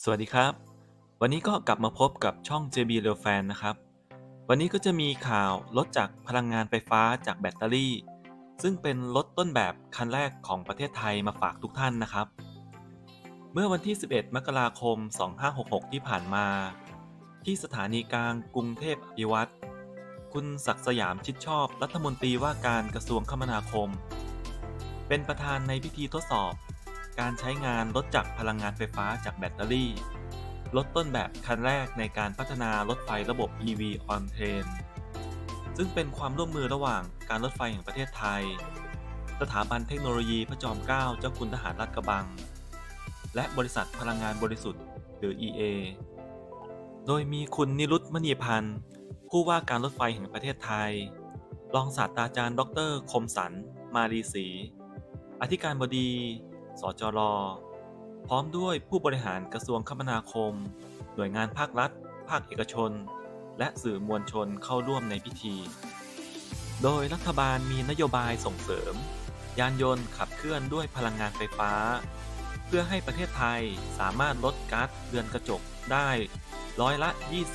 สวัสดีครับวันนี้ก็กลับมาพบกับช่อง JB Real Fan นะครับวันนี้ก็จะมีข่าวรถจากพลังงานไฟฟ้าจากแบตเตอรี่ซึ่งเป็นรถต้นแบบคันแรกของประเทศไทยมาฝากทุกท่านนะครับเมื่อวันที่ 11 มกราคม 2566 ที่ผ่านมาที่สถานีกลางกรุงเทพอภิวัตรคุณศักดิ์สยามชิดชอบรัฐมนตรีว่าการกระทรวงคมนาคมเป็นประธานในพิธีทดสอบการใช้งานรถจักรพลังงานไฟฟ้าจากแบตเตอรี่รถต้นแบบคันแรกในการพัฒนารถไฟระบบ EV on Train ซึ่งเป็นความร่วมมือระหว่างการรถไฟแห่งประเทศไทยสถาบันเทคโนโลยีพระจอมเกล้าเจ้าคุณทหารลาดกระบังและบริษัทพลังงานบริสุทธิ์หรือ EA โดยมีคุณนิรุตมณีพันธ์ผู้ว่าการรถไฟแห่งประเทศไทยรองศาสตราจารย์ดรคมสันต์มาลีศรีอธิการบดีสจร.พร้อมด้วยผู้บริหารกระทรวงคมนาคมหน่วยงานภาครัฐภาคเอกชนและสื่อมวลชนเข้าร่วมในพิธีโดยรัฐบาลมีนโยบายส่งเสริมยานยนต์ขับเคลื่อนด้วยพลังงานไฟฟ้าเพื่อให้ประเทศไทยสามารถลดก๊าซเรือนกระจกได้ร้อยละ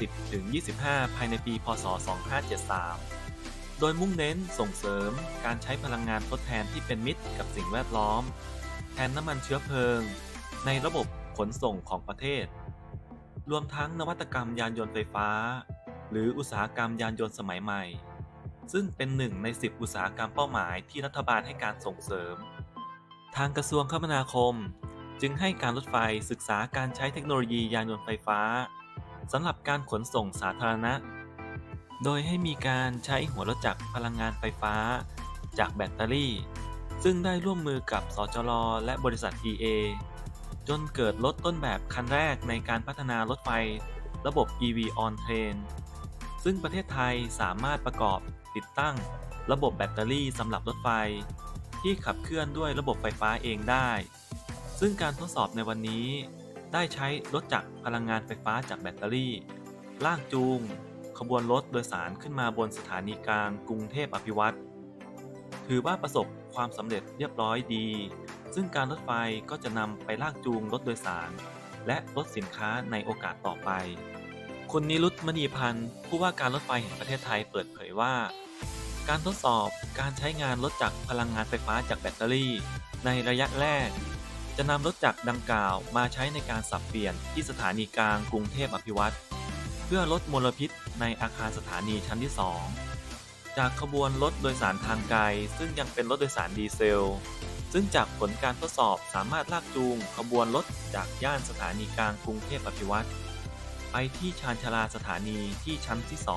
20-25 ภายในปีพ.ศ. 2573โดยมุ่งเน้นส่งเสริมการใช้พลังงานทดแทนที่เป็นมิตรกับสิ่งแวดล้อมแทนน้ำมันเชื้อเพลิงในระบบขนส่งของประเทศรวมทั้งนวัตกรรมยานยนต์ไฟฟ้าหรืออุตสาหกรรมยานยนต์สมัยใหม่ซึ่งเป็นหนึ่งใน10อุตสาหกรรมเป้าหมายที่รัฐบาลให้การส่งเสริมทางกระทรวงคมนาคมจึงให้การรถไฟศึกษาการใช้เทคโนโลยียานยนต์ไฟฟ้าสำหรับการขนส่งสาธารณะโดยให้มีการใช้หัวรถจักรพลังงานไฟฟ้าจากแบตเตอรี่ซึ่งได้ร่วมมือกับสจร.และบริษัท EA จนเกิดรถต้นแบบคันแรกในการพัฒนารถไฟระบบ EV on Train ซึ่งประเทศไทยสามารถประกอบติดตั้งระบบแบตเตอรี่สำหรับรถไฟที่ขับเคลื่อนด้วยระบบไฟฟ้าเองได้ซึ่งการทดสอบในวันนี้ได้ใช้รถจักรพลังงานไฟฟ้าจากแบตเตอรี่ลากจูงขบวนรถโดยสารขึ้นมาบนสถานีกลางกรุงเทพอภิวัตรถือว่าประสบความสำเร็จเรียบร้อยดีซึ่งการรถไฟก็จะนำไปลากจูงรถโดยสารและรถสินค้าในโอกาสต่อไปคุณนิรุตมณีพันธ์ผู้ว่าการรถไฟแห่งประเทศไทยเปิดเผยว่าการทดสอบการใช้งานรถจักรพลังงานไฟฟ้าจากแบตเตอรี่ในระยะแรกจะนำรถจักรดังกล่าวมาใช้ในการสับเปลี่ยนที่สถานีกลางกรุงเทพอภิวัตรเพื่อลดมลพิษในอาคารสถานีชั้นที่2จากขบวนรถโดยสารทางไกลซึ่งยังเป็นรถโดยสารดีเซลซึ่งจากผลการทดสอบสามารถลากจูงขบวนรถจากย่านสถานีกลางกรุงเทพอภิวัตรไปที่ชานชาลาสถานีที่ชั้นที่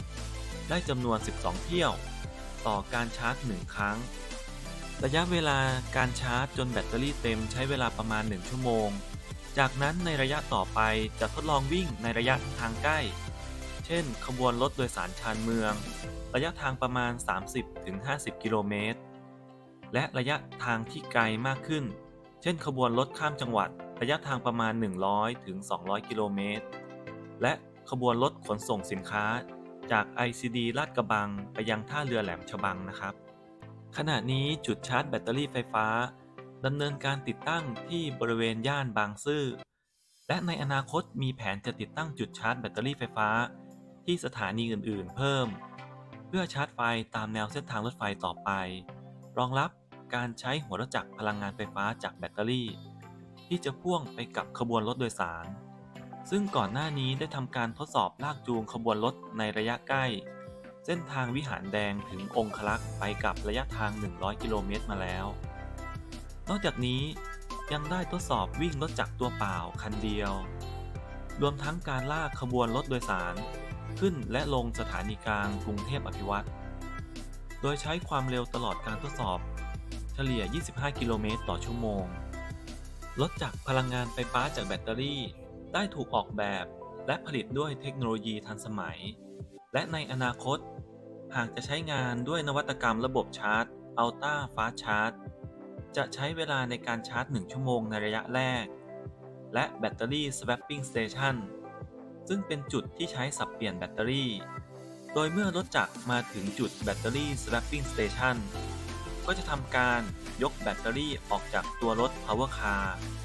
2ได้จำนวน12เที่ยวต่อการชาร์จ1ครั้งระยะเวลาการชาร์จจนแบตเตอรี่เต็มใช้เวลาประมาณ1ชั่วโมงจากนั้นในระยะต่อไปจะทดลองวิ่งในระยะทางใกล้เช่นขบวนรถโดยสารชานเมืองระยะทางประมาณ 30-50 กิโลเมตรและระยะทางที่ไกลมากขึ้นเช่นขบวนรถข้ามจังหวัดระยะทางประมาณ 100-200 กิโลเมตรและขบวนรถขนส่งสินค้าจาก ICD ลาดกระบังไปยังท่าเรือแหลมฉบังนะครับขณะนี้จุดชาร์จแบตเตอรี่ไฟฟ้าดำเนินการติดตั้งที่บริเวณย่านบางซื่อและในอนาคตมีแผนจะติดตั้งจุดชาร์จแบตเตอรี่ไฟฟ้าที่สถานีอื่นๆเพิ่มเพื่อชาร์จไฟตามแนวเส้นทางรถไฟต่อไปรองรับการใช้หัวรถจักรพลังงานไฟฟ้าจากแบตเตอรี่ที่จะพ่วงไปกับขบวนรถโดยสารซึ่งก่อนหน้านี้ได้ทำการทดสอบลากจูงขบวนรถในระยะใกล้เส้นทางวิหารแดงถึงองคลักษ์ไปกับระยะทาง100กิโลเมตรมาแล้วนอกจากนี้ยังได้ทดสอบวิ่งรถจักรตัวเปล่าคันเดียวรวมทั้งการลากขบวนรถโดยสารขึ้นและลงสถานีกลางกรุงเทพอภิวัตรโดยใช้ความเร็วตลอดการทดสอบเฉลี่ย25กิโลเมตรต่อชั่วโมงรถจักรพลังงานไฟฟ้าจากแบตเตอรี่ได้ถูกออกแบบและผลิตด้วยเทคโนโลยีทันสมัยและในอนาคตหากจะใช้งานด้วยนวัตกรรมระบบชาร์จ Ultra Fast Charge จะใช้เวลาในการชาร์จ1ชั่วโมงในระยะแรกและแบตเตอรี่ Swapping Station ซึ่งเป็นจุดที่ใช้สับเปลี่ยนแบตเตอรี่โดยเมื่อรถจักรมาถึงจุดแบตเตอรี่ Swapping Station ก็จะทำการยกแบตเตอรี่ออกจากตัวรถ Power Car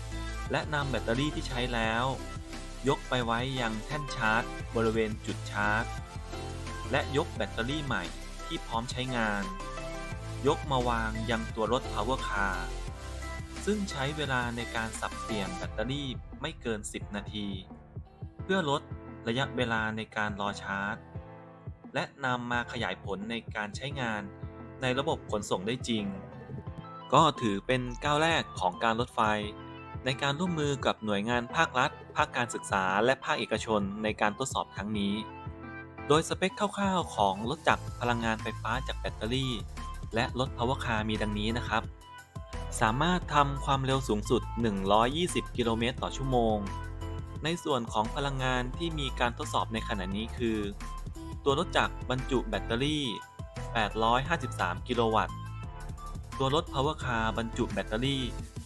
และนำแบตเตอรี่ที่ใช้แล้วยกไปไว้ยังแท่นชาร์จบริเวณจุดชาร์จและยกแบตเตอรี่ใหม่ที่พร้อมใช้งานยกมาวางยังตัวรถ Power Car ซึ่งใช้เวลาในการสับเปลี่ยนแบตเตอรี่ไม่เกิน10นาทีเพื่อลดระยะเวลาในการรอชาร์จและนำมาขยายผลในการใช้งานในระบบขนส่งได้จริงก็ถือเป็นก้าวแรกของการรถไฟในการร่วมมือกับหน่วยงานภาครัฐภาคการศึกษาและภาคเอกชนในการทดสอบครั้งนี้โดยสเปคคร่าวๆของรถจักรพลังงานไฟฟ้าจากแบตเตอรี่และรถ Power Car มีดังนี้นะครับสามารถทำความเร็วสูงสุด120กิโลเมตรต่อชั่วโมงในส่วนของพลังงานที่มีการทดสอบในขณะนี้คือตัวรถจักรบรรจุแบตเตอรี่853กิโลวัตต์ตัวรถ Power Car บรรจุแบตเตอรี่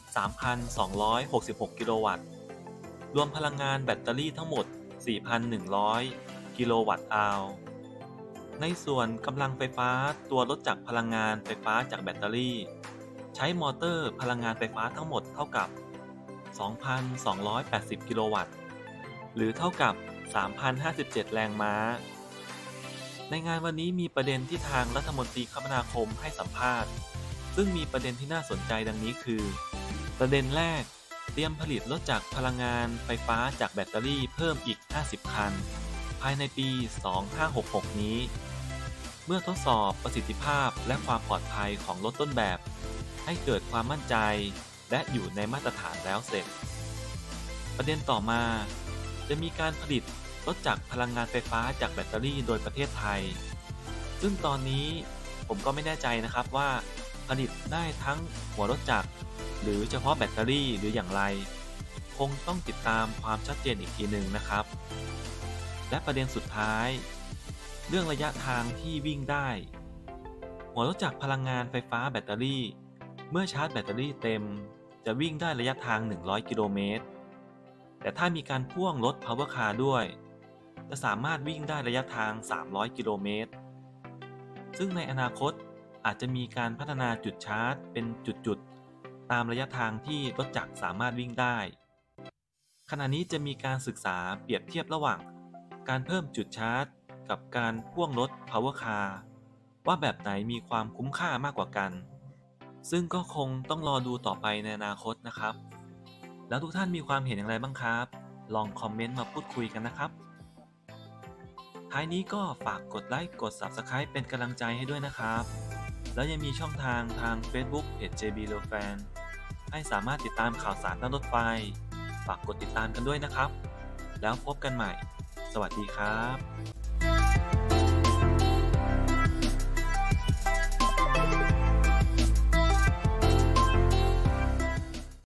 3,266กิโลวัตต์รวมพลังงานแบตเตอรี่ทั้งหมด 4,100 กิโลวัตต์อาวร์ในส่วนกำลังไฟฟ้าตัวรถจักรพลังงานไฟฟ้าจากแบตเตอรี่ใช้มอเตอร์พลังงานไฟฟ้าทั้งหมดเท่ากับ 2,280 กิโลวัตต์หรือเท่ากับ 3,057 แรงม้าในงานวันนี้มีประเด็นที่ทางรัฐมนตรีคมนาคมให้สัมภาษณ์ซึ่งมีประเด็นที่น่าสนใจดังนี้คือประเด็นแรกเตรียมผลิตรถจักรพลังงานไฟฟ้าจากแบตเตอรี่เพิ่มอีก50คันภายในปี 2566 นี้เมื่อทดสอบประสิทธิภาพและความปลอดภัยของรถต้นแบบให้เกิดความมั่นใจและอยู่ในมาตรฐานแล้วเสร็จประเด็นต่อมาจะมีการผลิตรถจักรพลังงานไฟฟ้าจากแบตเตอรี่โดยประเทศไทยซึ่งตอนนี้ผมก็ไม่แน่ใจนะครับว่าผลิตได้ทั้งหัวรถจักรหรือเฉพาะแบตเตอรี่หรืออย่างไรคงต้องติดตามความชัดเจนอีกทีหนึ่งนะครับและประเด็นสุดท้ายเรื่องระยะทางที่วิ่งได้หัวรถจักรพลังงานไฟฟ้าแบตเตอรี่เมื่อชาร์จแบตเตอรี่เต็มจะวิ่งได้ระยะทาง100กิโลเมตรแต่ถ้ามีการพ่วงรถ Power Car ด้วยจะสามารถวิ่งได้ระยะทาง300กิโลเมตรซึ่งในอนาคตอาจจะมีการพัฒนาจุดชาร์จเป็นจุดๆตามระยะทางที่รถจักรสามารถวิ่งได้ขณะนี้จะมีการศึกษาเปรียบเทียบระหว่างการเพิ่มจุดชาร์จกับการพ่วงรถ Power Car ว่าแบบไหนมีความคุ้มค่ามากกว่ากันซึ่งก็คงต้องรอดูต่อไปในอนาคตนะครับแล้วทุกท่านมีความเห็นอย่างไรบ้างครับลองคอมเมนต์มาพูดคุยกันนะครับท้ายนี้ก็ฝากกดไลค์กด Subscribe เป็นกำลังใจให้ด้วยนะครับแล้วยังมีช่องทางFacebook เพจ JB Railfan ให้สามารถติดตามข่าวสารด้านรถไฟฝากกดติดตามกันด้วยนะครับแล้วพบกันใหม่สวัสดีครับ